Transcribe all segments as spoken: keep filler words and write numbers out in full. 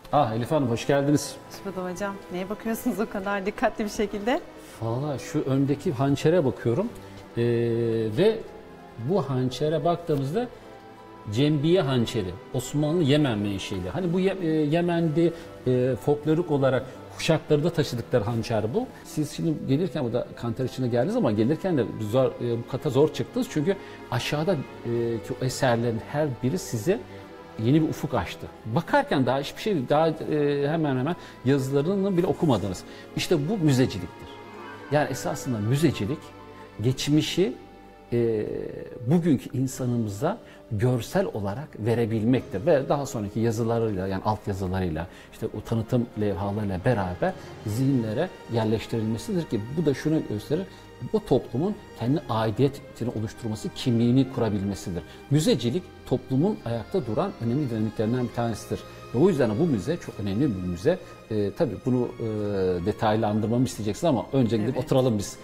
Ah Elif Hanım hoş geldiniz. Hoş bulduk hocam. Neye bakıyorsunuz o kadar dikkatli bir şekilde? Valla şu öndeki hançere bakıyorum ee, ve bu hançere baktığımızda Cembiye hançeri, Osmanlı Yemen menşeli. Hani bu Ye- e, Yemen'de e, folklorik olarak kuşakları da taşıdıkları hançer bu. Siz şimdi gelirken burada kantar içine geldiniz ama gelirken de zor, e, bu kata zor çıktınız. Çünkü aşağıda e, ki o eserlerin her biri size yeni bir ufuk açtı. Bakarken daha hiçbir şey, daha e, hemen hemen yazılarını bile okumadınız. İşte bu müzeciliktir. Yani esasında müzecilik geçmişi e, bugünkü insanımıza görsel olarak verebilmektir ve daha sonraki yazılarıyla, yani alt yazılarıyla, işte o tanıtım levhalarıyla beraber zihinlere yerleştirilmesidir ki bu da şunu gösterir: o toplumun kendi aidiyetini oluşturması, kimliğini kurabilmesidir. Müzecilik toplumun ayakta duran önemli dinamiklerinden bir tanesidir. Ve o yüzden bu müze çok önemli bir müze. Ee, tabii bunu e, detaylandırmamı isteyeceksin ama önce gidip Evet. oturalım biz.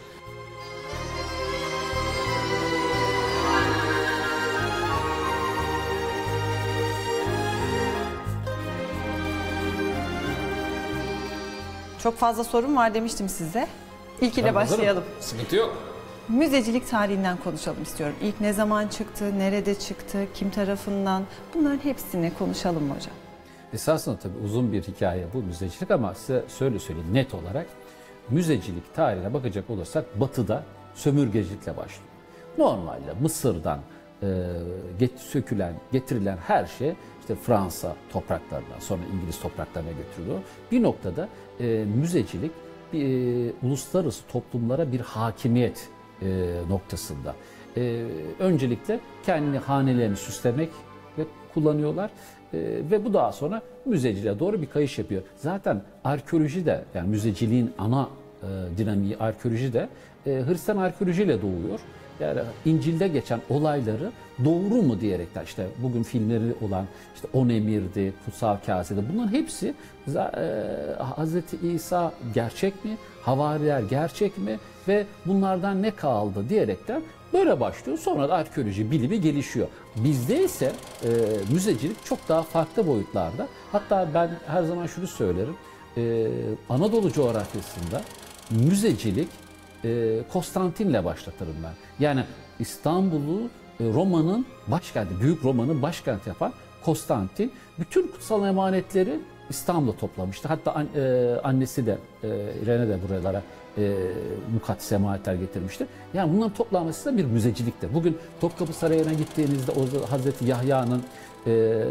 Çok fazla sorun var demiştim size. İlk ile Ben hazırım. başlayalım. Sıkıntı yok. Müzecilik tarihinden konuşalım istiyorum. İlk ne zaman çıktı, nerede çıktı, kim tarafından? Bunların hepsini konuşalım mı hocam? Esasında tabii uzun bir hikaye bu müzecilik ama size şöyle söyleyeyim net olarak. Müzecilik tarihine bakacak olursak Batı'da sömürgecilikle başlıyor. Normalde Mısır'dan e, get, sökülen, getirilen her şey işte Fransa topraklarından sonra İngiliz topraklarına götürülüyor. Bir noktada e, müzecilik bir, e, uluslararası toplumlara bir hakimiyet e, noktasında. E, öncelikle kendi hanelerini süslemek ve kullanıyorlar. Ee, ve bu daha sonra müzeciliğe doğru bir kayış yapıyor. Zaten arkeoloji de, yani müzeciliğin ana e, dinamiği arkeoloji de e, Hristiyan arkeolojiyle doğuyor. Yani İncil'de geçen olayları doğru mu diyerekten, işte bugün filmleri olan işte On Emir'di, Kutsal Kase'di, bunların hepsi e, Hazreti İsa gerçek mi, havariler gerçek mi ve bunlardan ne kaldı diyerekten böyle başlıyor. Sonra da arkeoloji bilimi gelişiyor. Bizde ise e, müzecilik çok daha farklı boyutlarda. Hatta ben her zaman şunu söylerim. E, Anadolu coğrafyasında müzecilik e, Konstantin'le başlatırım ben. Yani İstanbul'u e, Roma'nın başkenti, Büyük Roma'nın başkenti yapan Konstantin bütün kutsal emanetleri İstanbul'da toplamıştı. Hatta an, e, annesi de e, İrene de buralara e, mukaddes emanetler getirmişti. Yani bunların toplanması da bir müzeciliktir. Bugün Topkapı Sarayı'na gittiğinizde o Hazreti Yahya'nın e,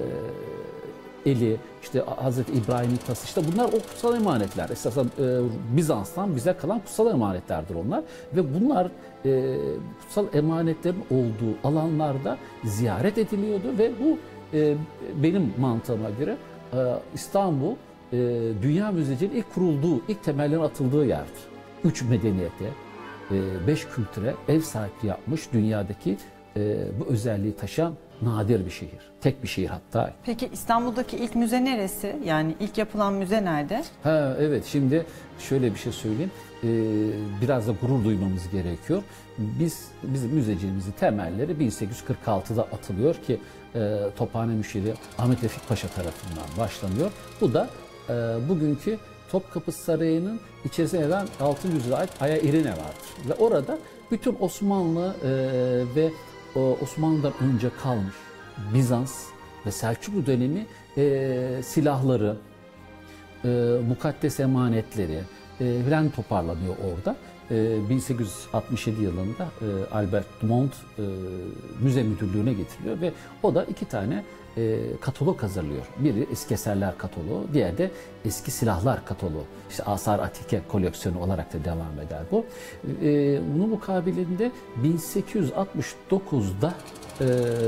eli, işte Hazreti İbrahim'in tası, işte bunlar o kutsal emanetler. Esasen e, Bizans'tan bize kalan kutsal emanetlerdir onlar. Ve bunlar e, kutsal emanetlerin olduğu alanlarda ziyaret ediliyordu ve bu e, benim mantığıma göre e, İstanbul e, dünya müzeciliğinin ilk kurulduğu, ilk temellerin atıldığı yerdir. Üç medeniyete, e, beş kültüre ev sahipliği yapmış, dünyadaki e, bu özelliği taşıyan nadir bir şehir. Tek bir şehir hatta. Peki İstanbul'daki ilk müze neresi? Yani ilk yapılan müze nerede? Ha, evet, şimdi şöyle bir şey söyleyeyim. Ee, biraz da gurur duymamız gerekiyor. Biz bizim müzeciliğimizin temelleri bin sekiz yüz kırk altıda atılıyor ki e, Tophane Müşiri Ahmet Vefik Paşa tarafından başlanıyor. Bu da e, bugünkü Topkapı Sarayı'nın içerisine yer alan altıncı yüzyıla ait Aya İrine vardır. Ve orada bütün Osmanlı e, ve o Osmanlı'dan önce kalmış Bizans ve Selçuklu dönemi e, silahları, e, mukaddes emanetleri e, falan toparlanıyor orada. E, bin sekiz yüz altmış yedi yılında e, Albert Dumont e, müze müdürlüğüne getiriliyor ve o da iki tane e, katalog hazırlıyor. Biri eski eserler kataloğu, diğeri de eski silahlar kataloğu. İşte Asar Atike koleksiyonu olarak da devam eder bu. E, bunun mukabilinde bin sekiz yüz altmış dokuzda e,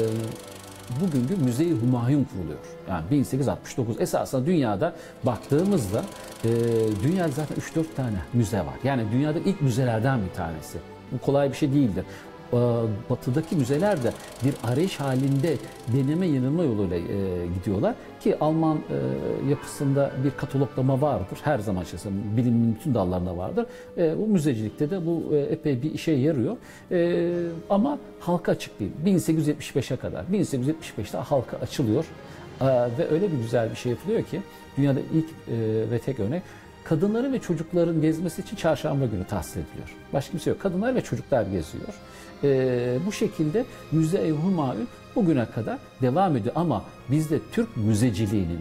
bugünkü Müze-i Hümayun kuruluyor. Yani bin sekiz yüz altmış dokuz esasında dünyada baktığımızda e, dünyada zaten üç dört tane müze var. Yani dünyada ilk müzelerden bir tanesi. Bu kolay bir şey değildir. Batı'daki müzeler de bir arayış halinde deneme yanılma yoluyla e, gidiyorlar ki Alman e, yapısında bir kataloglama vardır. Her zaman içerisinde bilimin bütün dallarında vardır. E, bu müzecilikte de bu e, epey bir işe yarıyor. E, ama halka açık değil. bin sekiz yüz yetmiş beşe kadar. bin sekiz yüz yetmiş beşte halka açılıyor. Ve öyle bir güzel bir şey yapılıyor ki dünyada ilk ve tek örnek, kadınların ve çocukların gezmesi için çarşamba günü tahsis ediliyor. Başka kimse yok. Kadınlar ve çocuklar geziyor. Bu şekilde Müze-i Humayun bugüne kadar devam ediyor. Ama bizde Türk müzeciliğinin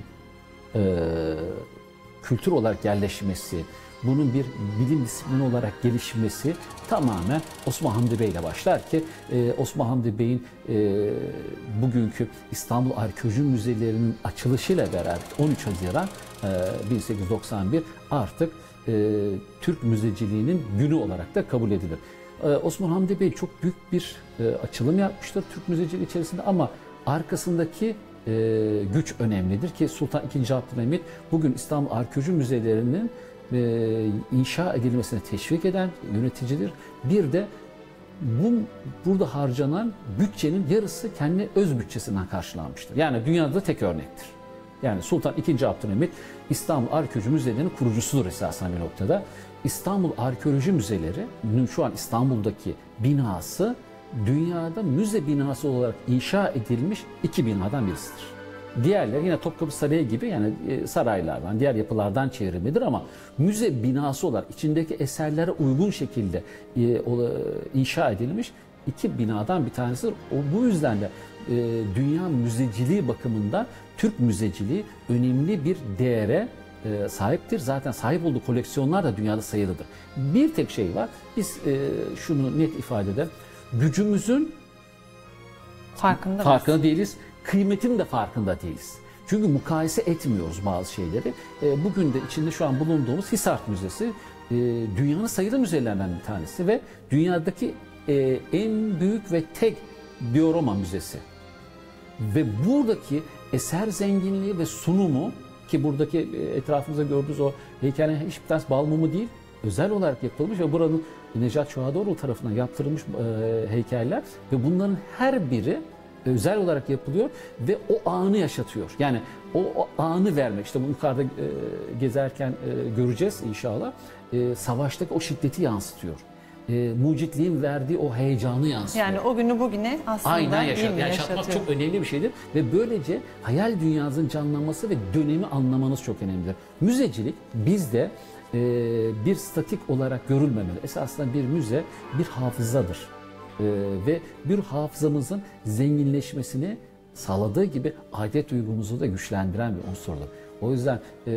kültür olarak yerleşmesi, bunun bir bilim disiplini olarak gelişmesi tamamen Osman Hamdi Bey ile başlar ki e, Osman Hamdi Bey'in e, bugünkü İstanbul Arkeoloji Müzelerinin açılışıyla beraber on üç Haziran e, bin sekiz yüz doksan bir artık e, Türk müzeciliğinin günü olarak da kabul edilir. E, Osman Hamdi Bey çok büyük bir e, açılım yapmıştır Türk müzeciliği içerisinde ama arkasındaki e, güç önemlidir ki Sultan ikinci. Abdülhamit bugün İstanbul Arkeoloji Müzelerinin e, inşa edilmesine teşvik eden yöneticidir. Bir de bu burada harcanan bütçenin yarısı kendi öz bütçesinden karşılanmıştır. Yani dünyada tek örnektir. Yani Sultan ikinci. Abdülhamit İstanbul Arkeoloji Müzelerinin kurucusudur esasen bir noktada. İstanbul Arkeoloji Müzeleri'nin şu an İstanbul'daki binası dünyada müze binası olarak inşa edilmiş iki binadan birisidir. Diğerleri yine Topkapı Sarayı gibi yani saraylardan, diğer yapılardan çevrimidir ama müze binası olarak içindeki eserlere uygun şekilde inşa edilmiş iki binadan bir tanesidir. O bu yüzden de dünya müzeciliği bakımından Türk müzeciliği önemli bir değere sahiptir. Zaten sahip olduğu koleksiyonlar da dünyada sayılıdır. Bir tek şey var. Biz şunu net ifade edelim. Gücümüzün farkında, farkında değiliz. Kıymetin de farkında değiliz. Çünkü mukayese etmiyoruz bazı şeyleri. Bugün de içinde şu an bulunduğumuz Hisart Müzesi dünyanın sayılı müzelerinden bir tanesi ve dünyadaki en büyük ve tek diorama müzesi. Ve buradaki eser zenginliği ve sunumu ki buradaki etrafımızda gördüğünüz o heykelin hiçbir tanesi bal mumu değil, özel olarak yapılmış ve buranın Necat Şuhadoğlu tarafından yaptırılmış heykeller ve bunların her biri özel olarak yapılıyor ve o anı yaşatıyor. Yani o, o anı vermek. İşte bu yukarıda e, gezerken e, göreceğiz inşallah. E, savaştaki o şiddeti yansıtıyor. E, mucitliğin verdiği o heyecanı yansıtıyor. Yani o günü bugüne aslında aynen yaşat, yani yaşatmak çok önemli bir şeydir. Ve böylece hayal dünyasının canlanması ve dönemi anlamanız çok önemlidir. Müzecilik bizde e, bir statik olarak görülmemeli. Esasında bir müze bir hafızadır. Ee, ve bir hafızamızın zenginleşmesini sağladığı gibi adet duygumuzu da güçlendiren bir unsurdur. O yüzden e,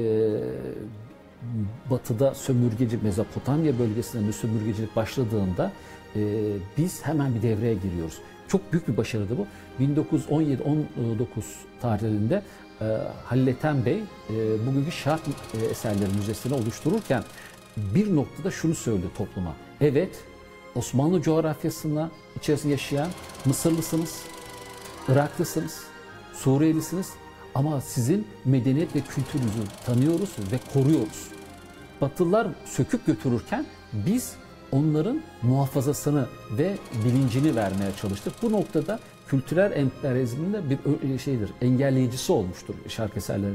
Batı'da sömürgeci Mezopotamya bölgesinde sömürgecilik başladığında e, biz hemen bir devreye giriyoruz. Çok büyük bir başarıdı bu. bin dokuz yüz on yedi on dokuz tarihlerinde e, Halil Ethem Bey e, bugünkü Şark e, Eserleri Müzesi'ni oluştururken bir noktada şunu söylüyor topluma. Evet, Osmanlı coğrafyasında içerisinde yaşayan Mısırlısınız, Iraklısınız, Suriyelisiniz ama sizin medeniyet ve kültürünüzü tanıyoruz ve koruyoruz. Batılılar söküp götürürken biz onların muhafazasını ve bilincini vermeye çalıştık. Bu noktada kültürel emperyalizmin de bir şeydir, engelleyicisi olmuştur Şark Eserleri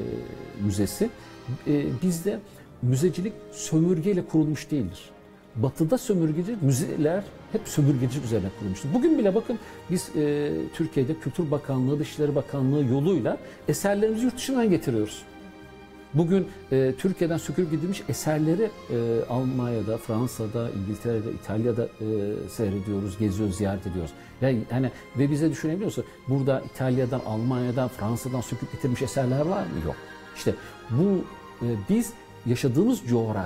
Müzesi. Bizde müzecilik sömürgeyle kurulmuş değildir. Batı'da sömürgeci müzeler hep sömürgeci üzerine kurulmuştur. Bugün bile bakın biz e, Türkiye'de Kültür Bakanlığı, Dışişleri Bakanlığı yoluyla eserlerimizi yurt dışından getiriyoruz. Bugün e, Türkiye'den sökülüp gidilmiş eserleri e, Almanya'da, Fransa'da, İngiltere'de, İtalya'da e, seyrediyoruz, geziyoruz, ziyaret ediyoruz. Yani, yani ve bize düşünebiliyor musun? Burada İtalya'dan, Almanya'dan, Fransa'dan söküp getirmiş eserler var mı? Yok. İşte bu e, biz yaşadığımız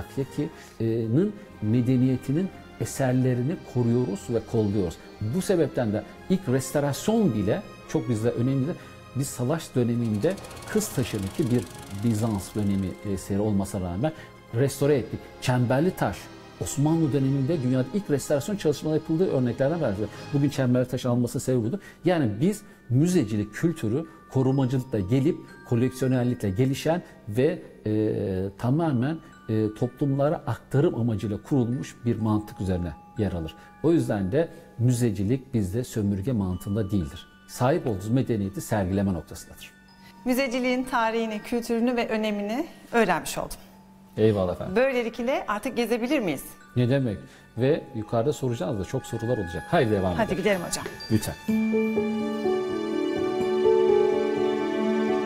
coğrafyanın medeniyetinin eserlerini koruyoruz ve kolluyoruz. Bu sebepten de ilk restorasyon bile çok bizde önemlidir. Biz savaş döneminde Kıztaşı'ndaki bir Bizans dönemi eseri olmasına rağmen restore ettik. Çemberli taş Osmanlı döneminde dünyada ilk restorasyon çalışmaları yapıldığı örneklerden biridir. Bugün çemberli taş alınmasının sebebi budur. Yani biz müzecilik kültürü korumacılıkla gelip koleksiyonerlikle gelişen ve e, tamamen e, toplumlara aktarım amacıyla kurulmuş bir mantık üzerine yer alır. O yüzden de müzecilik bizde sömürge mantığında değildir. Sahip olduğumuz medeniyeti sergileme noktasındadır. Müzeciliğin tarihini, kültürünü ve önemini öğrenmiş oldum. Eyvallah efendim. Böylelikle artık gezebilir miyiz? Ne demek? Ve yukarıda soracağız da çok sorular olacak. Haydi devam edelim. Hadi gidelim hocam. Lütfen.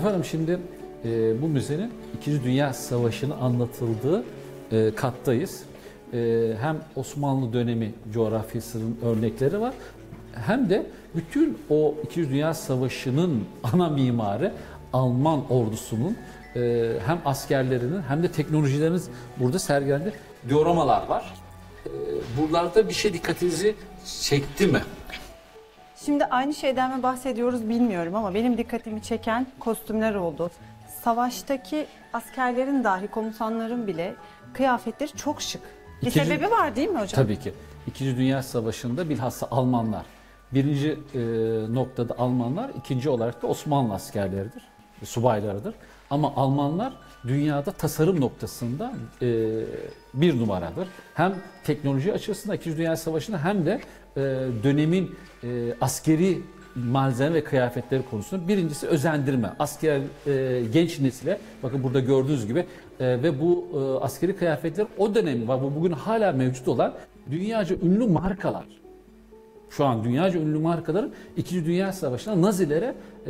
Efendim şimdi e, bu müzenin İkinci Dünya Savaşı'nın anlatıldığı e, kattayız. E, hem Osmanlı dönemi coğrafyasının örnekleri var, hem de bütün o İkinci Dünya Savaşı'nın ana mimarı Alman ordusunun e, hem askerlerinin hem de teknolojileriniz burada sergilendi. Dioramalar var. E, buralarda bir şey dikkatinizi çekti mi? Şimdi aynı şeyden mi bahsediyoruz bilmiyorum ama benim dikkatimi çeken kostümler oldu. Savaştaki askerlerin dahi, komutanların bile kıyafetleri çok şık. Bir İkinci, sebebi var değil mi hocam? Tabii ki. İkinci Dünya Savaşı'nda bilhassa Almanlar. Birinci e, noktada Almanlar, ikinci olarak da Osmanlı askerleridir, subaylarıdır. Ama Almanlar dünyada tasarım noktasında e, bir numaradır. Hem teknoloji açısından İkinci Dünya Savaşı'nda hem de e, dönemin e, askeri malzeme ve kıyafetleri konusunda birincisi özendirme. Asker e, genç nesile, bakın burada gördüğünüz gibi e, ve bu e, askeri kıyafetler o dönem ve bugün hala mevcut olan dünyaca ünlü markalar. Şu an dünyaca ünlü markaların İkinci Dünya Savaşı'nda Nazilere e,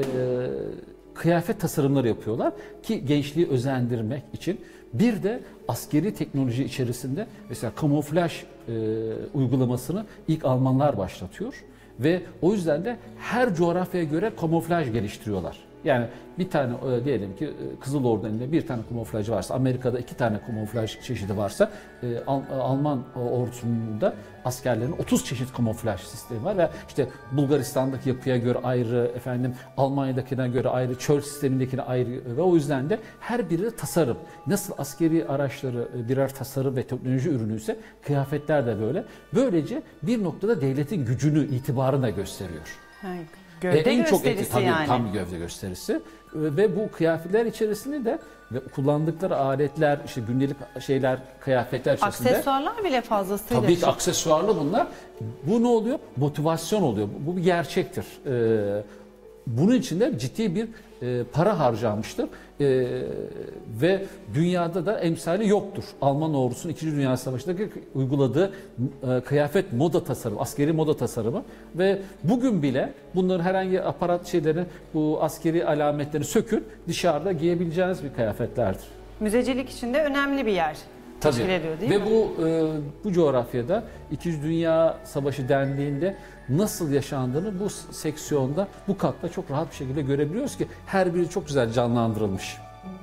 kıyafet tasarımları yapıyorlar ki gençliği özendirmek için. Bir de askeri teknoloji içerisinde mesela kamuflaj e, uygulamasını ilk Almanlar başlatıyor ve o yüzden de her coğrafyaya göre kamuflaj geliştiriyorlar. Yani bir tane e, diyelim ki e, Kızıl Ordu'nun elinde bir tane kamuflaj varsa, Amerika'da iki tane kamuflaj çeşidi varsa, e, Al, Alman ordusunda askerlerin otuz çeşit kamuflaj sistemi var ve işte Bulgaristan'daki yapıya göre ayrı, efendim Almanya'dakine göre ayrı, çöl sistemindekine ayrı ve o yüzden de her biri tasarım. Nasıl askeri araçları birer tasarım ve teknoloji ürünüyse kıyafetler de böyle. Böylece bir noktada devletin gücünü, itibarını da gösteriyor. Ha, gövde en gösterisi çok eti, tabii, yani. Tam gövde gösterisi ve bu kıyafetler içerisinde de ve kullandıkları aletler, işte gündelik şeyler, kıyafetler içerisinde. Aksesuarlar bile fazlasıyla. Tabii ki aksesuarlı bunlar. Bu ne oluyor? Motivasyon oluyor. Bu bir gerçektir. Ee, bunun için de ciddi bir e, para harcanmıştır. E, ve dünyada da emsali yoktur. Alman ordusunun İkinci Dünya Savaşı'ndaki uyguladığı e, kıyafet moda tasarımı, askeri moda tasarımı ve bugün bile bunların herhangi aparat şeylerini, bu askeri alametlerini sökün, dışarıda giyebileceğiniz bir kıyafetlerdir. Müzecilik için de önemli bir yer teşkil ediyor değil ve mi? Ve bu e, bu coğrafyada İkinci Dünya Savaşı dendiğinde nasıl yaşandığını bu seksiyonda, bu katta çok rahat bir şekilde görebiliyoruz ki her biri çok güzel canlandırılmış.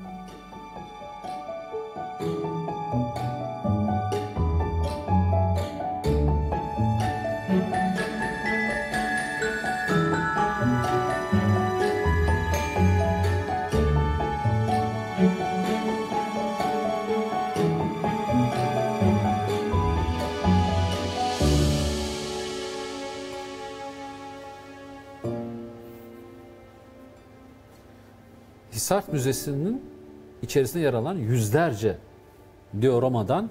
Hisar Müzesi'nin içerisinde yer alan yüzlerce dioramadan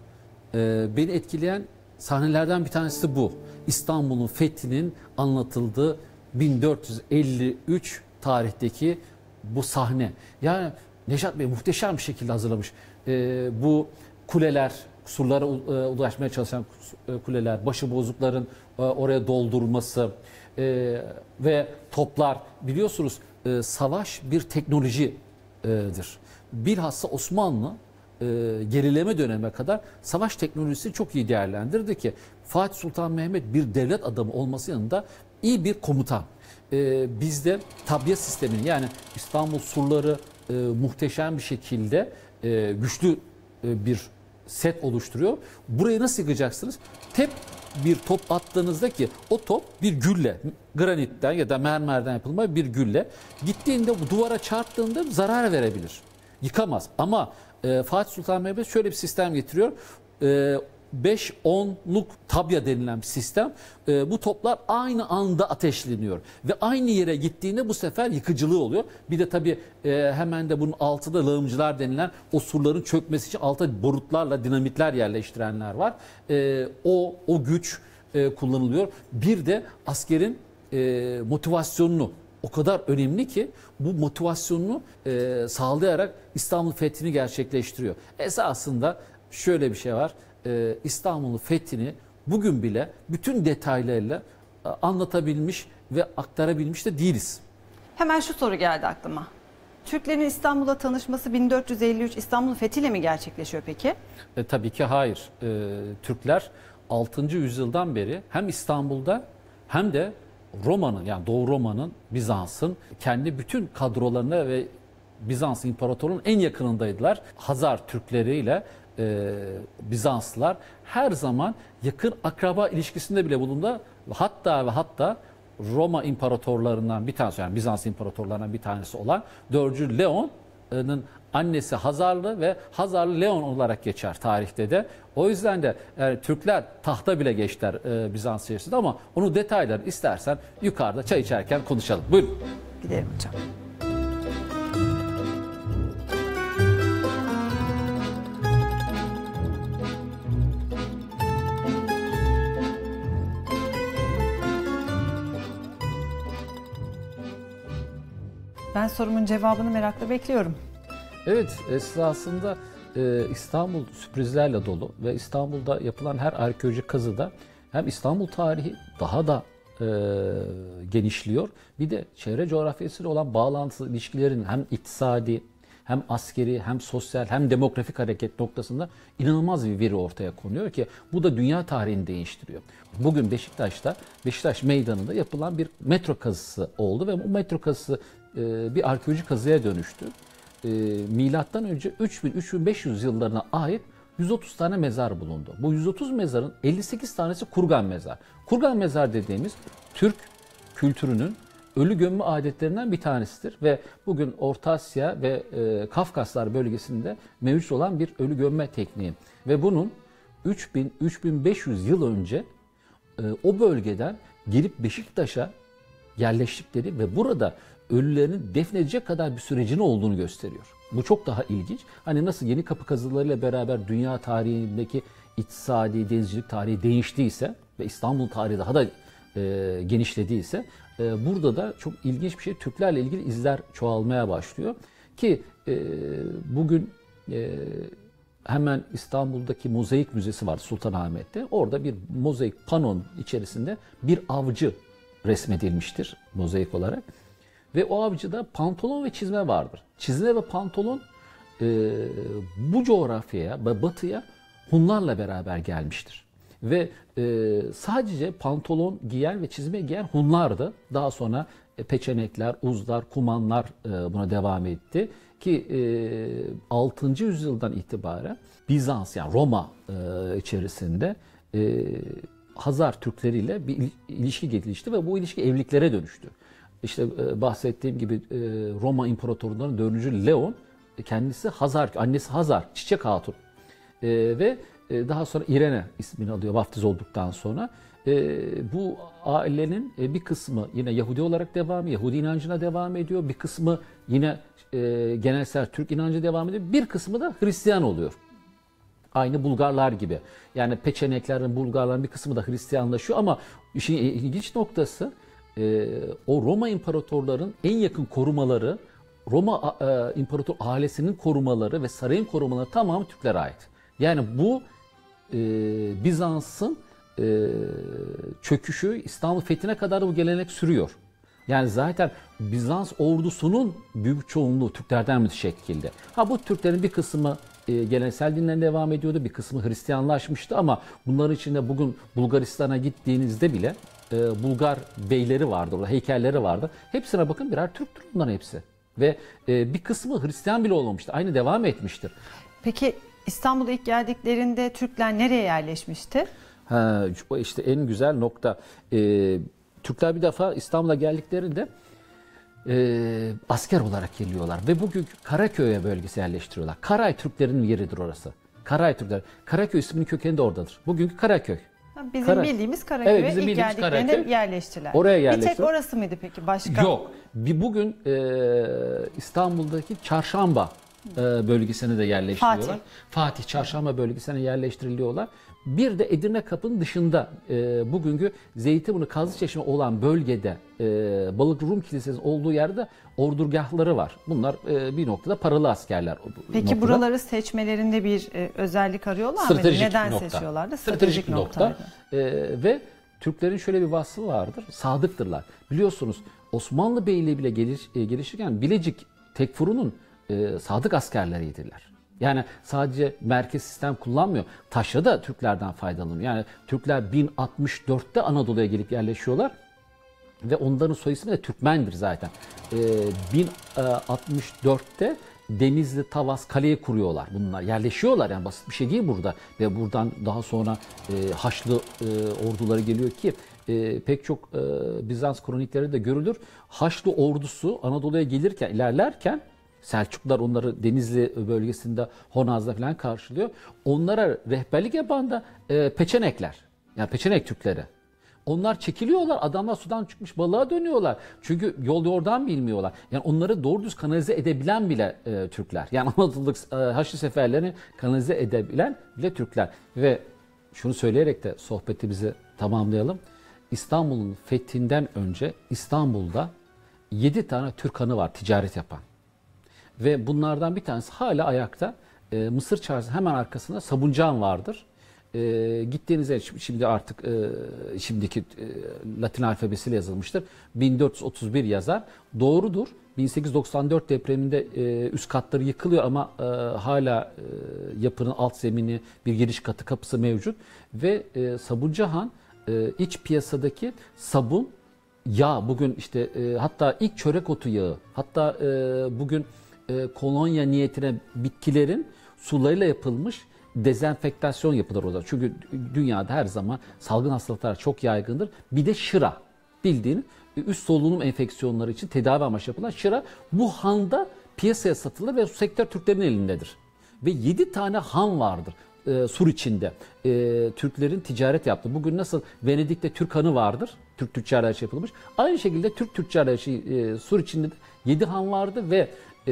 e, beni etkileyen sahnelerden bir tanesi bu. İstanbul'un fethinin anlatıldığı bin dört yüz elli üç tarihteki bu sahne. Yani Neşat Bey muhteşem bir şekilde hazırlamış. E, bu kuleler, surlara e, ulaşmaya çalışan kuleler, başıbozukların e, oraya doldurulması e, ve toplar, biliyorsunuz e, savaş bir teknolojidir. Bilhassa Osmanlı e, gerileme dönemine kadar savaş teknolojisini çok iyi değerlendirdi ki Fatih Sultan Mehmet bir devlet adamı olması yanında iyi bir komutan. E, bizde tabiat sistemini, yani İstanbul surları e, muhteşem bir şekilde e, güçlü e, bir set oluşturuyor. Burayı nasıl yıkacaksınız? Tek bir top attığınızda ki o top bir gülle, granitten ya da mermerden yapılma bir gülle gittiğinde bu duvara çarptığında zarar verebilir. Yıkamaz. Ama e, Fatih Sultan Mehmet şöyle bir sistem getiriyor. E, beş onluk tabya denilen bir sistem. E, bu toplar aynı anda ateşleniyor. Ve aynı yere gittiğinde bu sefer yıkıcılığı oluyor. Bir de tabii e, hemen de bunun altında lağımcılar denilen o surların çökmesi için alta borutlarla dinamitler yerleştirenler var. E, o, o güç e, kullanılıyor. Bir de askerin e, motivasyonunu, o kadar önemli ki bu motivasyonunu e, sağlayarak İstanbul fethini gerçekleştiriyor. Esasında şöyle bir şey var. E, İstanbul'un fethini bugün bile bütün detaylarıyla anlatabilmiş ve aktarabilmiş de değiliz. Hemen şu soru geldi aklıma. Türklerin İstanbul'a tanışması bin dört yüz elli üç İstanbul'un fethiyle mi gerçekleşiyor peki? E, tabii ki hayır. E, Türkler altıncı yüzyıldan beri hem İstanbul'da hem de Roma'nın, yani Doğu Roma'nın, Bizans'ın kendi bütün kadrolarına ve Bizans İmparatorluğu'nun en yakınındaydılar. Hazar Türkleriyle e, Bizanslılar her zaman yakın akraba ilişkisinde bile bulundu. Hatta ve hatta Roma imparatorlarından bir tanesi, yani Bizans imparatorlarından bir tanesi olan dördüncü Leon'un annesi Hazarlı ve Hazarlı Leon olarak geçer tarihte de. O yüzden de yani Türkler tahta bile geçtiler e, Bizans içerisinde, ama onu detayları istersen yukarıda çay içerken konuşalım. Buyurun. Gidelim hocam. Ben sorumun cevabını merakla bekliyorum. Evet, esasında e, İstanbul sürprizlerle dolu ve İstanbul'da yapılan her arkeolojik kazıda hem İstanbul tarihi daha da e, genişliyor. Bir de çevre coğrafyasıyla olan bağlantılı ilişkilerin hem iktisadi, hem askeri, hem sosyal, hem demografik hareket noktasında inanılmaz bir veri ortaya konuyor ki bu da dünya tarihini değiştiriyor. Bugün Beşiktaş'ta, Beşiktaş Meydanı'nda yapılan bir metro kazısı oldu ve bu metro kazısı e, bir arkeolojik kazıya dönüştü. E, milattan önce üç bin üç bin beş yüz yıllarına ait yüz otuz tane mezar bulundu. Bu yüz otuz mezarın elli sekiz tanesi kurgan mezar. Kurgan mezar dediğimiz Türk kültürünün ölü gömme adetlerinden bir tanesidir ve bugün Orta Asya ve e, Kafkaslar bölgesinde mevcut olan bir ölü gömme tekniği ve bunun üç bin üç bin beş yüz yıl önce e, o bölgeden gelip Beşiktaş'a yerleştikleri ve burada ölülerini defnedecek kadar bir sürecinin olduğunu gösteriyor. Bu çok daha ilginç. Hani nasıl Yenikapı kazılarıyla beraber dünya tarihindeki iktisadi, denizcilik tarihi değiştiyse ve İstanbul tarihi daha da e, genişlediyse, e, burada da çok ilginç bir şey, Türklerle ilgili izler çoğalmaya başlıyor. Ki e, bugün e, hemen İstanbul'daki Mozaik Müzesi var Sultanahmet'te. Orada bir mozaik panon içerisinde bir avcı resmedilmiştir mozaik olarak. Ve o avcıda pantolon ve çizme vardır. Çizme ve pantolon e, bu coğrafyaya ve batıya Hunlarla beraber gelmiştir. Ve e, sadece pantolon giyen ve çizme giyen Hunlardı. Daha sonra e, Peçenekler, Uzlar, Kumanlar e, buna devam etti. Ki e, altıncı yüzyıldan itibaren Bizans, yani Roma e, içerisinde e, Hazar Türkleriyle bir ilişki gelişti ve bu ilişki evliliklere dönüştü. İşte e, bahsettiğim gibi e, Roma İmparatorluğu'nun dördüncü Leon kendisi Hazar, annesi Hazar, Çiçek Hatun e, ve e, daha sonra İrene ismini alıyor vaftiz olduktan sonra. E, bu ailenin e, bir kısmı yine Yahudi olarak devam ediyor, Yahudi inancına devam ediyor. Bir kısmı yine e, genelsel Türk inancı devam ediyor. Bir kısmı da Hristiyan oluyor. Aynı Bulgarlar gibi. Yani Peçeneklerin, Bulgarların bir kısmı da Hristiyanlaşıyor ama işin ilginç noktası e, o Roma imparatorların en yakın korumaları, Roma e, imparator ailesinin korumaları ve sarayın korumaları tamamı Türklere ait. Yani bu e, Bizans'ın e, çöküşü, İstanbul fethine kadar bu gelenek sürüyor. Yani zaten Bizans ordusunun büyük çoğunluğu Türklerden müteşekkildi. Ha, bu Türklerin bir kısmı e, geleneksel dinden devam ediyordu, bir kısmı Hristiyanlaşmıştı ama bunların içinde bugün Bulgaristan'a gittiğinizde bile e, Bulgar beyleri vardı, orada heykelleri vardı. Hepsine bakın, birer Türktür bunların hepsi. Ve e, bir kısmı Hristiyan bile olmamıştır, aynı devam etmiştir. Peki İstanbul'a ilk geldiklerinde Türkler nereye yerleşmişti? Ha, işte en güzel nokta. Ee, Türkler bir defa İstanbul'a geldiklerinde e, asker olarak geliyorlar ve bugün Karaköy'e bölgesi yerleştiriyorlar. Karay Türklerin yeridir orası. Karay Türkler. Karaköy isminin kökeni de oradadır. Bugünkü Karaköy. Bizim Kara... bildiğimiz Karaköy'e evet, bizim ilk geldiklerinde Karaköy. yerleştiler. Oraya Bir yerleştiler. tek orası mıydı peki? Başka? Yok. Bir bugün e, İstanbul'daki Çarşamba e, bölgesine de yerleştiriyorlar. Fatih. Fatih Çarşamba bölgesine yerleştiriliyorlar. Bir de Edirne Kapı'nın dışında e, bugünkü Zeytinburnu Kazlıçeşme olan bölgede e, Balıklı Rum Kilisesi'nin olduğu yerde ordurgahları var. Bunlar e, bir noktada paralı askerler. Peki noktada. Buraları seçmeleri bir e, özellik arıyorlar mı? Stratejik Neden nokta. seçiyorlardı? Stratejik, Stratejik nokta. nokta. E, ve Türklerin şöyle bir vasfı vardır. Sadıktırlar. Biliyorsunuz Osmanlı Beyliği bile geliş, e, gelişirken Bilecik Tekfuru'nun e, sadık askerleriydiler. Yani sadece merkez sistem kullanmıyor. Taşra da Türklerden faydalanıyor. Yani Türkler bin altmış dörtte Anadolu'ya gelip yerleşiyorlar. Ve onların soy ismi de Türkmendir zaten. Ee, bin altmış dörtte Denizli, Tavas, Kale'yi kuruyorlar bunlar. Yerleşiyorlar, yani basit bir şey değil burada. Ve buradan daha sonra e, Haçlı e, orduları geliyor ki e, pek çok e, Bizans kronikleri de görülür. Haçlı ordusu Anadolu'ya gelirken, ilerlerken Selçuklular onları Denizli bölgesinde Honaz'da falan karşılıyor. Onlara rehberlik yapan da e, Peçenekler. Yani Peçenek Türkleri. Onlar çekiliyorlar. Adamlar sudan çıkmış balığa dönüyorlar. Çünkü yol yordan bilmiyorlar. Yani onları doğru düz kanalize edebilen bile e, Türkler. Yani Anadolu'daki e, Haçlı seferlerini kanalize edebilen bile Türkler. Ve şunu söyleyerek de sohbetimizi tamamlayalım. İstanbul'un fethinden önce İstanbul'da yedi tane Türk hanı var ticaret yapan. Ve bunlardan bir tanesi hala ayakta. E, Mısır Çarşısı hemen arkasında Sabuncan vardır. E, gittiğinizde şimdi artık e, şimdiki e, Latin alfabesiyle yazılmıştır. bin dört yüz otuz bir yazar. Doğrudur. bin sekiz yüz doksan dört depreminde e, üst katları yıkılıyor ama e, hala e, yapının alt zemini, bir giriş katı, kapısı mevcut. Ve e, Sabuncu Han e, iç piyasadaki sabun, yağ, bugün işte e, hatta ilk çörek otu yağı, hatta e, bugün e, kolonya niyetine bitkilerin sularıyla yapılmış dezenfektasyon yapılır orada. Çünkü dünyada her zaman salgın hastalıklar çok yaygındır. Bir de şıra, bildiğin üst solunum enfeksiyonları için tedavi amaçlı yapılan şıra bu handa piyasaya satılır ve sektör Türklerin elindedir. Ve yedi tane han vardır e, Sur içinde. E, Türklerin ticaret yaptığı. Bugün nasıl Venedik'te Türk hanı vardır. Türk tüccarlar şey yapılmış. Aynı şekilde Türk tüccarlar şey, e, Sur içinde yedi han vardı ve e,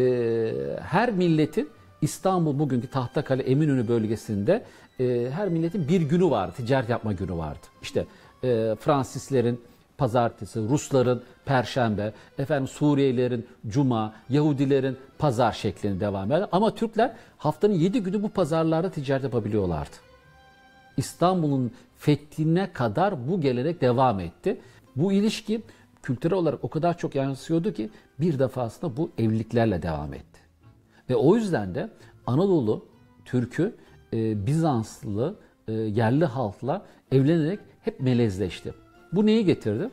her milletin İstanbul bugünkü Tahtakale, Eminönü bölgesinde e, her milletin bir günü vardı. Ticaret yapma günü vardı. İşte e, Fransızların pazartesi, Rusların perşembe, efendim Suriyelilerin cuma, Yahudilerin pazar şeklinde devam eder. Ama Türkler haftanın yedi günü bu pazarlarda ticaret yapabiliyorlardı. İstanbul'un fethine kadar bu gelenek devam etti. Bu ilişki kültürel olarak o kadar çok yansıyordu ki bir defasında bu evliliklerle devam etti. Ve o yüzden de Anadolu Türk'ü e, Bizanslı e, yerli halkla evlenerek hep melezleşti. Bu neyi getirdi?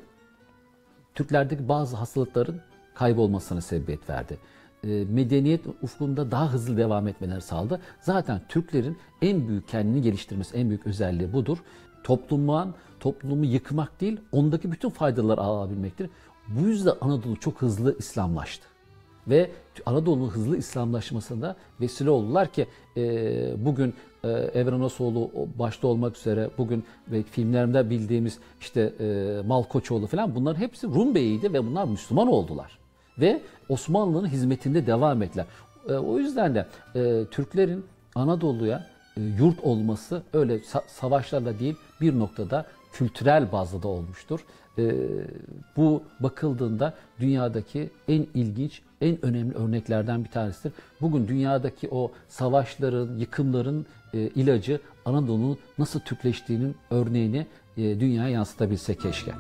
Türklerdeki bazı hastalıkların kaybolmasına sebebiyet verdi. E, medeniyet ufkunda daha hızlı devam etmeleri sağladı. Zaten Türklerin en büyük kendini geliştirmesi, en büyük özelliği budur. Toplumun, toplumu yıkmak değil, ondaki bütün faydaları alabilmektir. Bu yüzden Anadolu çok hızlı İslamlaştı. Ve Anadolu'nun hızlı İslamlaşmasında vesile oldular ki e, bugün e, Evren Asoğlu başta olmak üzere bugün ve filmlerinde bildiğimiz işte e, Malkoçoğlu falan, bunların hepsi Rum beyiydi ve bunlar Müslüman oldular. Ve Osmanlı'nın hizmetinde devam ettiler. E, o yüzden de e, Türklerin Anadolu'ya e, yurt olması öyle sa- savaşlarla değil, bir noktada kültürel bazda da olmuştur. E, bu bakıldığında dünyadaki en ilginç, en önemli örneklerden bir tanesidir. Bugün dünyadaki o savaşların, yıkımların e, ilacı Anadolu'nun nasıl Türkleştiğinin örneğini e, dünyaya yansıtabilsek keşke.